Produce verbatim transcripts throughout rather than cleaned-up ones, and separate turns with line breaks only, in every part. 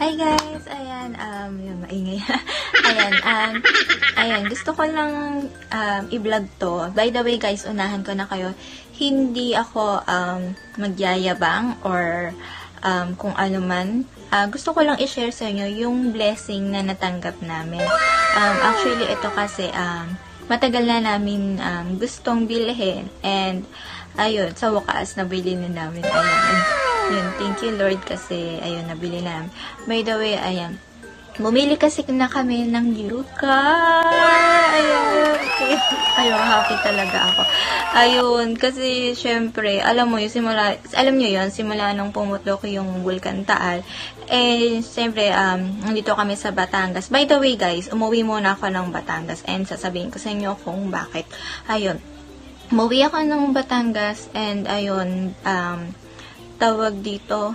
Hi guys! Ayan, um, yun, maingay. Ayan, um, ayan, gusto ko lang um, i-vlog to. By the way guys, unahan ko na kayo. Hindi ako um, magyayabang or um, kung ano man. Uh, gusto ko lang i-share sa inyo yung blessing na natanggap namin. Um, actually, ito kasi um, matagal na namin um, gustong bilhin. And, ayun, sa wakas, nabili na namin. Ayan, yun, thank you Lord kasi, ayun, nabili na namin. By the way, ayan, bumili kasi na kami ng new car. Ayun, okay. Ayun, happy talaga ako. Ayun, kasi, syempre, alam mo, yung simula, alam nyo yun, simula nung pumutok yung Vulcan Taal, eh, syempre, um, nandito kami sa Batangas. By the way, guys, umuwi muna ako ng Batangas and sasabihin ko sa inyo kung bakit. Ayun, umuwi ako ng Batangas and, ayun, um, tawag dito,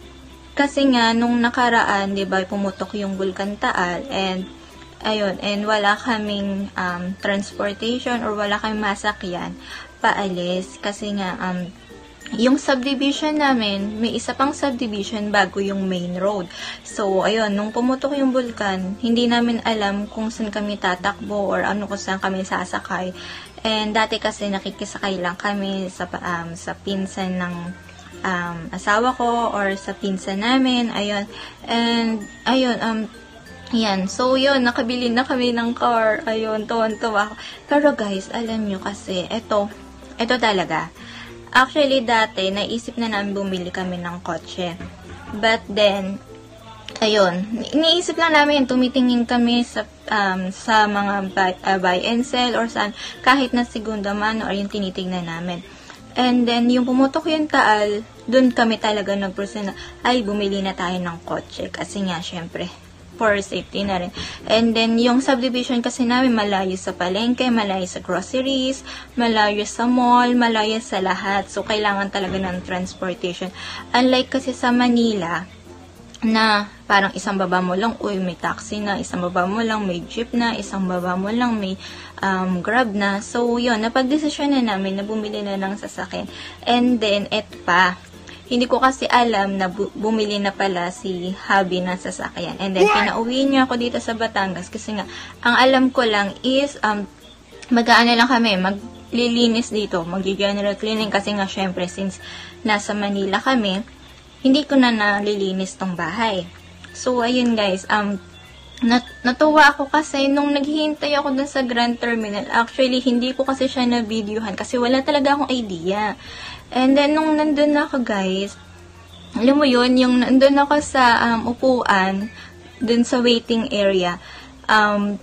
kasi nga, nung nakaraan, di ba, pumutok yung Vulcan Taal, and, ayun, and wala kaming, um, transportation, or wala kaming masakyan, paalis, kasi nga, um, yung subdivision namin, may isa pang subdivision bago yung main road. So, ayun, nung pumutok yung Vulcan, hindi namin alam kung saan kami tatakbo, or ano kung saan kami sasakay, and dati kasi nakikisakay lang kami sa, um, sa pinsan ng, Um, asawa ko or sa pinsan namin, ayun, and, ayun, um, yan, so, yun, nakabili na kami ng car, ayun, tuwan-tuwa ako. Pero, guys, alam nyo kasi, eto, eto talaga, actually, dati, naisip na namin bumili kami ng kotse, but then, ayun, iniisip lang namin, tumitingin kami sa, um, sa mga buy, uh, buy and sell, or saan, kahit na segunda man, or yung tinitignan namin. And then, yung pumutok yung Taal, dun kami talaga nag-proceed na, ay, bumili na tayo ng kotse. Kasi nga, syempre, for safety na rin. And then, yung subdivision kasi namin, malayo sa palengke, malayo sa groceries, malayo sa mall, malayo sa lahat. So, kailangan talaga ng transportation. Unlike kasi sa Manila, na parang isang baba mo lang, uy, may taxi na, isang baba mo lang, may jeep na, isang baba mo lang, may um, grab na. So, yun, napag-desisyon na namin na bumili na ng sasakyan. And then, eto pa, hindi ko kasi alam na bu bumili na pala si hubby ng sasakyan. And then, pinauwi niya ako dito sa Batangas kasi nga, ang alam ko lang is, um, mag-aano lang kami, maglilinis dito, mag-general cleaning kasi nga, syempre, since nasa Manila kami, hindi ko na nalilinis tong bahay. So, ayun guys, um, nat natuwa ako kasi nung naghihintay ako dun sa Grand Terminal, actually, hindi ko kasi siya na-videohan kasi wala talaga akong idea. And then, nung nandun ako guys, alam mo yun, yung nandun ako sa um, upuan, dun sa waiting area, um,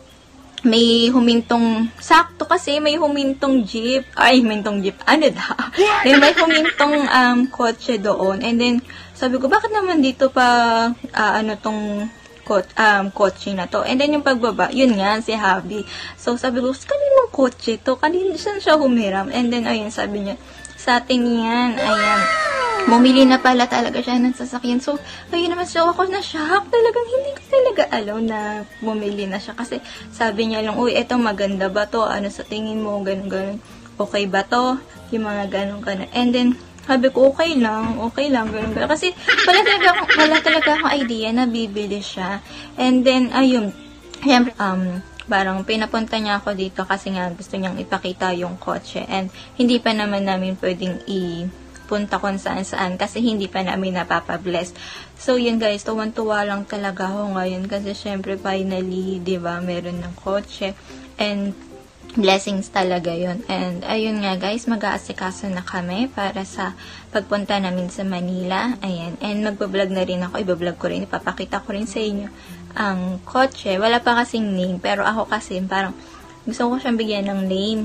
may humintong, sakto kasi may humintong jeep, ay, humintong jeep, ano da? Then, may humintong um, kotse doon. And then, sabi ko, bakit naman dito pa, uh, ano tong, kot, um, kotse na to? And then, yung pagbaba, yun nga, si hubby. So, sabi ko, kaninong kotse to? Kanino saan siya humiram? And then, ayun, sabi niya, sa atin yan, ayan. Bumili na pala talaga siya ng sasakyan. So, ayun naman, so ako na-shock. Talagang hindi ko talaga alam na bumili na siya. Kasi sabi niya lang, uy, eto maganda ba to? Ano sa tingin mo? Ganun, ganun. Okay ba to? Yung mga ganun, ganun. And then, sabi ko, okay lang, okay lang, ganun, ganun. Kasi wala talaga akong, wala talaga akong idea na bibili siya. And then, ayun, syempre, um, parang pinapunta niya ako dito kasi nga gusto niyang ipakita yung kotse. And hindi pa naman namin pwedeng i- punta kung saan saan kasi hindi pa namin napapabless. So, yun guys, tuwan-tuwa lang talaga ako ngayon kasi syempre finally, di ba, meron ng kotse and blessings talaga yun. And ayun nga guys, mag-aasikaso na kami para sa pagpunta namin sa Manila. Ayan, and magbablog na rin ako, ibablog ko rin, ipapakita ko rin sa inyo ang kotse. Wala pa kasing name, pero ako kasi parang gusto ko siyang bigyan ng name.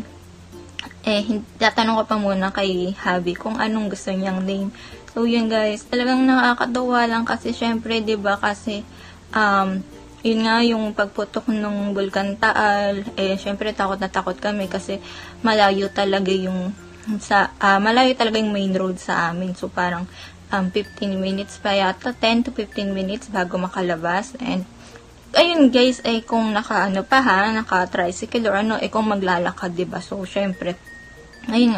Eh, tatanong ko pa muna kay hubby kung anong gusto niyang name. So, yun guys, talagang nakakatuwa lang kasi syempre, diba, kasi, um, yun nga, yung pagputok ng Vulcan Taal, eh, syempre, takot na takot kami kasi malayo talaga yung, sa, uh, malayo talaga yung main road sa amin. So, parang, um, fifteen minutes pa yata, ten to fifteen minutes bago makalabas. And, ayun guys, eh, kung naka, ano pa ha, naka-tricycle or ano, eh, kung maglalakad, diba? So, syempre, ayun nga,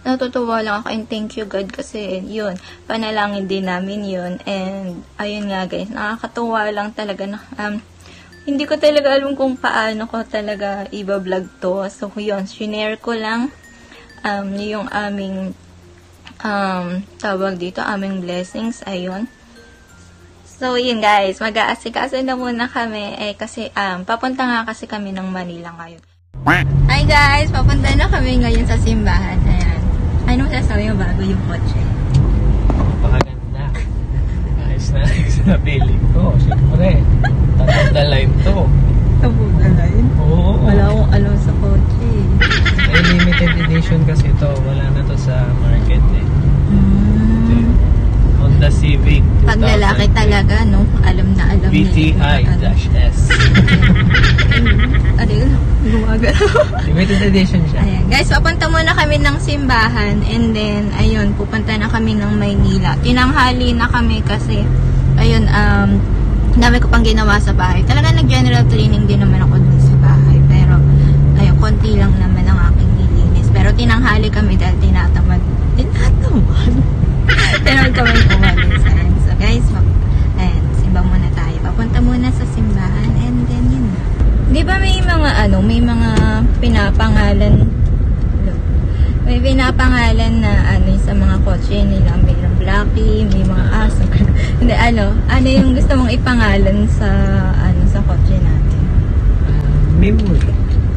natutuwa lang ako and thank you God kasi yun, panalangin din namin yun. And ayun nga guys, nakakatuwa lang talaga na um, hindi ko talaga alam kung paano ko talaga i-vlog to. So yun, shinare ko lang um, yung aming um, tawag dito, aming blessings, ayun. So yun guys, mag-aasikaso na muna kami eh kasi um, papunta nga kasi kami ng Manila ngayon. Hi guys, papunta na kami ngayon sa simbahan. Ayan. Anong sasabi mo bago yung kotse?
Napakaganda. Ayos na ayos na feeling ko. Siyempre, tapos na line to.
Tapos na line?
Oo.
Wala akong alam sa kotse.
May limited edition kasi to. Wala na to sa market eh.
Mm.
Honda Civic.
Pag lalaki talaga, no? Alam na alam
V T I-S.
Ano yun? Gumagano.
Limited edition siya.
Ayan. Guys, papunta muna kami ng simbahan and then, ayun, pupunta na kami ng Maynila. Tinanghali na kami kasi, ayun, um, dami ko pang ginawa sa bahay. Talaga nag-general cleaning din naman ako dun sa bahay. Pero, ayun, konti lang naman ang aking nilinis. Pero tinanghali kami dahil tinatamad. Tinatamad? Tinanghali kami kumalis. Ayan. So, guys, ayan, simba muna tayo. Papunta muna sa simbahan and then, yun na. Di ba may mga ano, may mga pinapangalan, may pinapangalan na ano sa mga kotse nila, mayroong Blackie, may mga aso. Hindi, ano, ano yung gusto mong ipangalan sa, ano, sa kotse natin?
Uh, memory.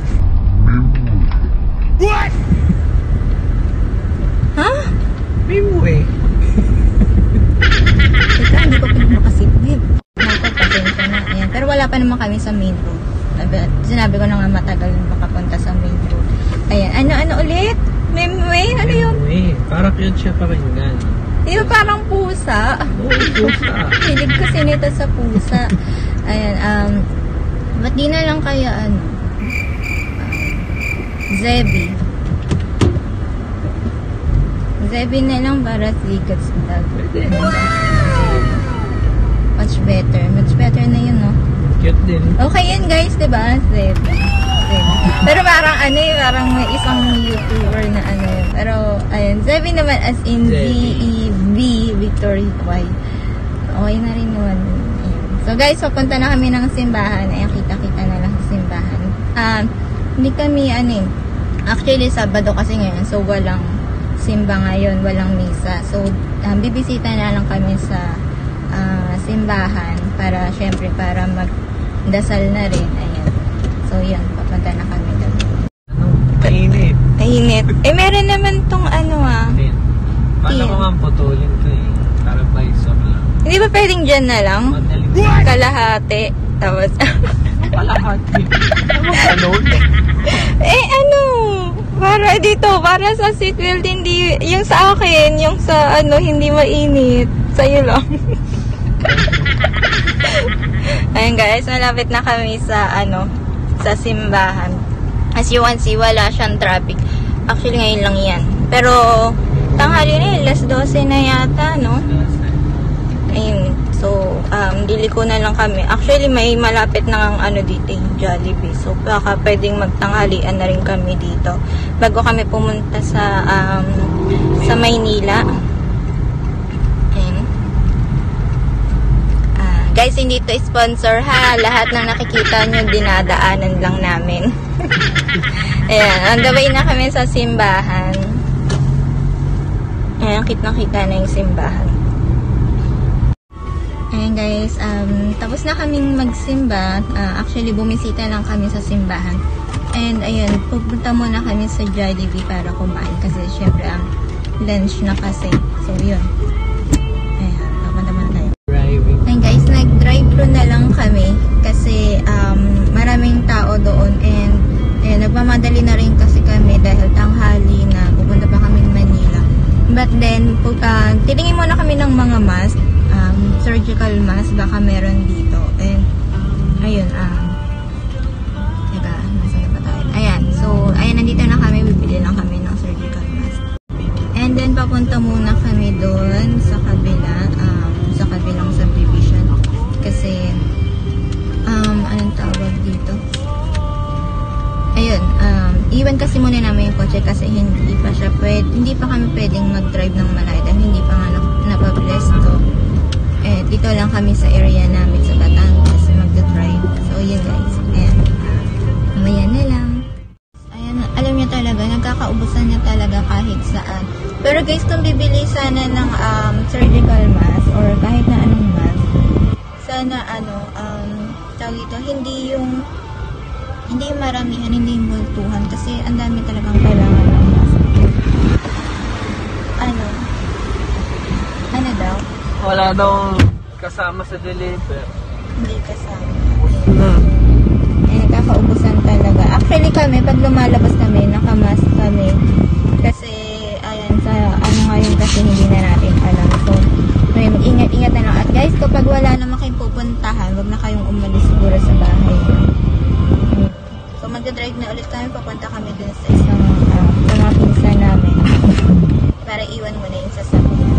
What?
Ha? Huh?
Memory.
Ito, hindi ko pinakasidnip. Nakapag, pasensya na. Ayan. Pero wala pa naman kami sa main road. Sinabi ko na nga matagal makapunta sa main road. Ayan. Ano, ano ulit? Memway? Ano yun?
Memway. Parang cute siya pakinggan.
Di ba parang pusa?
Oo, pusa.
Hilig kasi nito sa pusa. Ayan. Um, ba't di na lang kaya ano? Um, Zebi. Zebi na lang para Zigats vlog. Much better. Much better na yun, no?
Cute din.
Okay yun guys, diba? Zebi. Pero parang ano eh, parang may isang YouTuber na ano yun. Pero, ayun, Zebi naman as in Z E B, Victory Y. Okay na rin naman. Ayun. So guys, papunta na kami ng simbahan. Ayun, kita-kita na lang sa simbahan. Um, hindi kami, ano eh, actually, Sabado kasi ngayon. So, walang simba ngayon, walang misa. So, um, bibisita na lang kami sa uh, simbahan para, syempre, para magdasal na rin. Ayan. So, yun, papunta na kami doon.
Ano? Kainit.
Kainit. Eh, meron naman tong ano ah.
Tin. Paano ko nga putulin ko eh? Para paisok lang.
Hindi ba pwedeng dyan na lang?
Madaling.
Kalahati. Tapos,
Kalahati. Ano?
eh, ano? Para dito, para sa seatbelt, hindi, yung sa akin, yung sa ano, hindi mainit. Sa'yo lang. Ayun guys, malapit na kami sa ano, sa simbahan. As you can see, wala siyang traffic. Actually, ngayon lang yan. Pero, tanghali na yun, alas dose na yata, no? Ayun. So, um, dili ko na lang kami. Actually, may malapit na ang ano dito, yung Jollibee. So, baka pwedeng magtanghalian na rin kami dito. Bago kami pumunta sa, um, sa Maynila. Ayun. Uh, guys, hindi to sponsor ha. Lahat ng nakikita nyo, dinadaanan lang namin. Ayan, on the way na kami sa simbahan. Ayan, kitang-kita na yung simbahan. Ayan guys, um, tapos na kaming magsimba. Uh, actually, bumisita lang kami sa simbahan. And ayun, pupunta muna kami sa Jollibee para kumain. Kasi syempre, ang um, lunch na kasi. So, yun. Ayan, papunta muna tayo.
Driving.
Ayan guys, nag-drive-thru na lang kami. Kasi um, maraming tao doon. And ayun, nagmamadali na rin kasi kami dahil tanghali na pupunta pa kami ng Manila. But then, uh, titingin muna kami ng mga mask. Um, surgical mask, baka meron dito. And, ayun, um, teka, nasa na pa tayo? Ayan, so, ayan, nandito na kami, bibili lang kami ng surgical mask. And then, papunta muna kami doon sa kabila, um, sa kabilang subdivision. Kasi, um, anong tawag dito? Ayun, um, iwan kasi muna namin yung kotse kasi hindi pa siya pwede, hindi pa kami pwedeng mag-drive ng Manay dahil hindi pa nga napabless to. Eh, dito lang kami sa area namin sa Batangas mag-drive. So, yun guys. Ayan. Mamaya na lang. Ayan, alam niyo talaga, nagkakaubusan niya talaga kahit saan. Pero guys, kung bibili sana ng um, surgical mask or kahit na anong mask, sana ano, um, tawag ito, hindi yung hindi yung maramihan, hindi yung multuhan kasi ang dami talagang kailangan ng mask. Ano? Ano daw?
Wala daw kasama sa deliver.
Hindi kasama. Eh, nakakaubusan talaga. Actually kami, pag lumalabas kami, nakamask kami. Kasi, ayan, sa ano ngayon kasi hindi na natin alam. So, may mag-ingat-ingat na lang. At guys, kapag wala naman kayong pupuntahan, wag na kayong umalis siguro sa bahay. So, mag-drive na ulit kami. Papunta kami dun sa isang, uh, sa mga pinsan namin. Para iwan mo na yung sasakyan.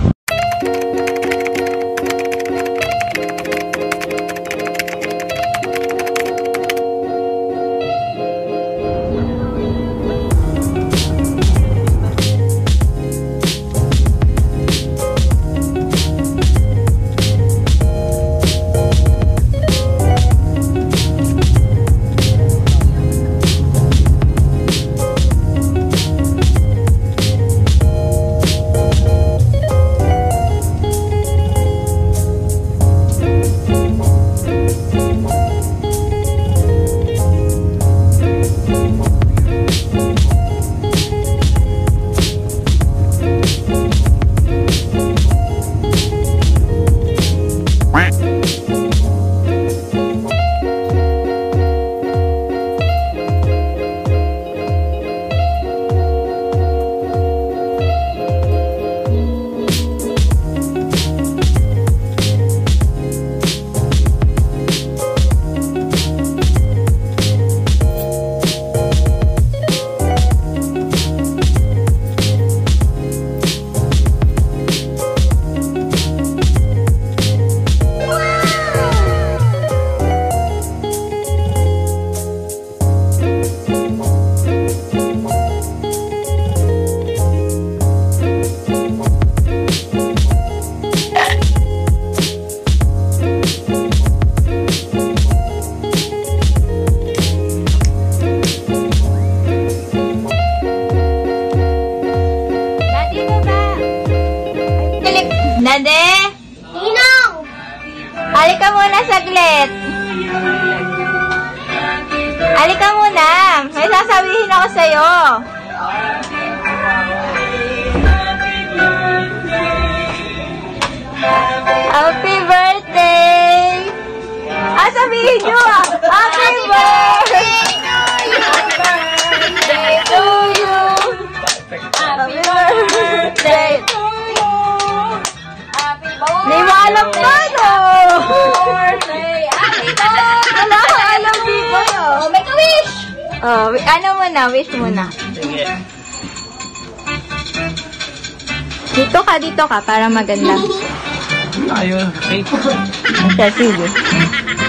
Dade? Ninong! Halika muna saglit. Halika muna. May sasabihin ako sa'yo. Happy birthday! Ah, sabihin nyo ah! Happy birthday to you! Happy birthday to you! Di mo alam pa, no? Wala ka alam, people, oh. Make a wish! Oh, ano muna? Wish muna.
Sige.
Dito ka, dito ka, para maganda.
Ayun. Okay.
Sige.